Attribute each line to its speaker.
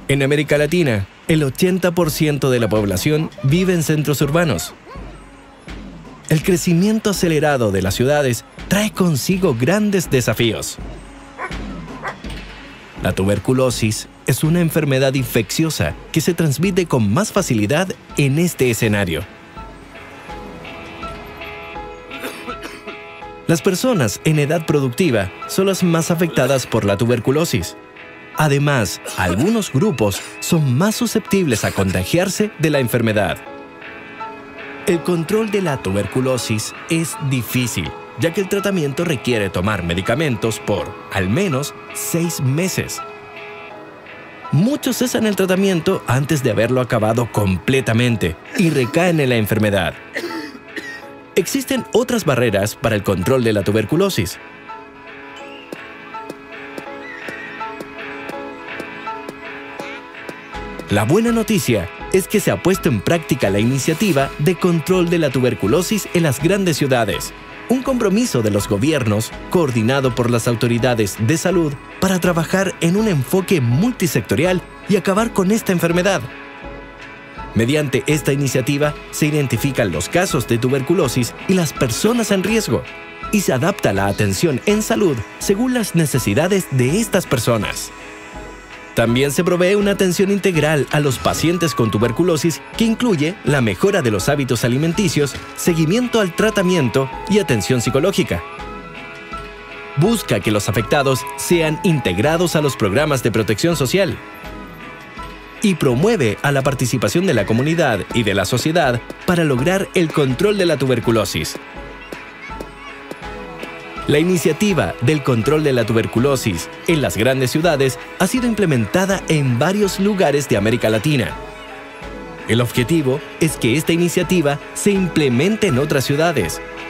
Speaker 1: En América Latina, el 80% de la población vive en centros urbanos. El crecimiento acelerado de las ciudades trae consigo grandes desafíos. La tuberculosis es una enfermedad infecciosa que se transmite con más facilidad en este escenario. Las personas en edad productiva son las más afectadas por la tuberculosis. Además, algunos grupos son más susceptibles a contagiarse de la enfermedad. El control de la tuberculosis es difícil, ya que el tratamiento requiere tomar medicamentos por, al menos, 6 meses. Muchos cesan el tratamiento antes de haberlo acabado completamente y recaen en la enfermedad. Existen otras barreras para el control de la tuberculosis. La buena noticia es que se ha puesto en práctica la iniciativa de control de la tuberculosis en las grandes ciudades, un compromiso de los gobiernos coordinado por las autoridades de salud para trabajar en un enfoque multisectorial y acabar con esta enfermedad. Mediante esta iniciativa se identifican los casos de tuberculosis y las personas en riesgo, y se adapta la atención en salud según las necesidades de estas personas. También se provee una atención integral a los pacientes con tuberculosis que incluye la mejora de los hábitos alimenticios, seguimiento al tratamiento y atención psicológica. Busca que los afectados sean integrados a los programas de protección social y promueve a la participación de la comunidad y de la sociedad para lograr el control de la tuberculosis. La iniciativa del control de la tuberculosis en las grandes ciudades ha sido implementada en varios lugares de América Latina. El objetivo es que esta iniciativa se implemente en otras ciudades